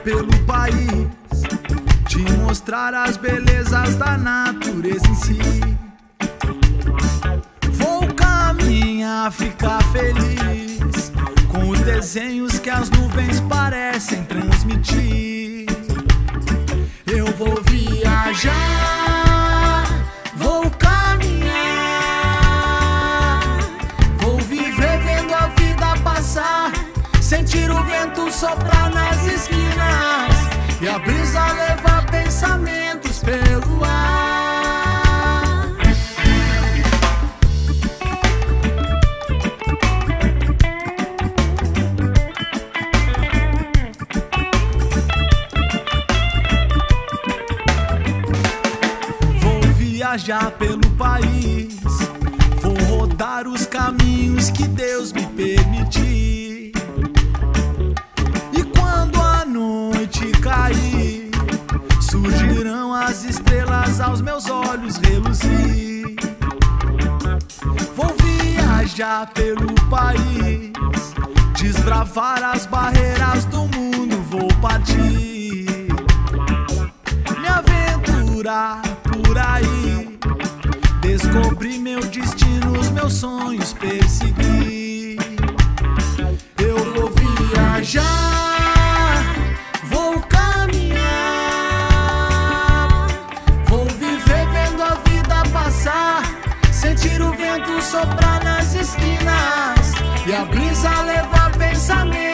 pelo país, te mostrar as belezas da natureza em si. Vou caminhar, ficar feliz com os desenhos que as nuvens parecem transmitir. Eu vou viajar, vou caminhar, vou viver vendo a vida passar, sentir o vento soprar nas esquinas e a brisa levar pensamentos pelo ar. Vou viajar pelo país, vou rodar os caminhos que Deus me permitir. E quando a noite cair, surgirão as estrelas aos meus olhos reluzir. Vou viajar pelo país, desbravar as barreiras do mundo, vou partir, me aventurar por aí, descobrir meu destino, os meus sonhos perseguir. Eu vou viajar, vou caminhar, vou viver vendo a vida passar, sentir o vento soprar nas esquinas e a brisa levar pensamento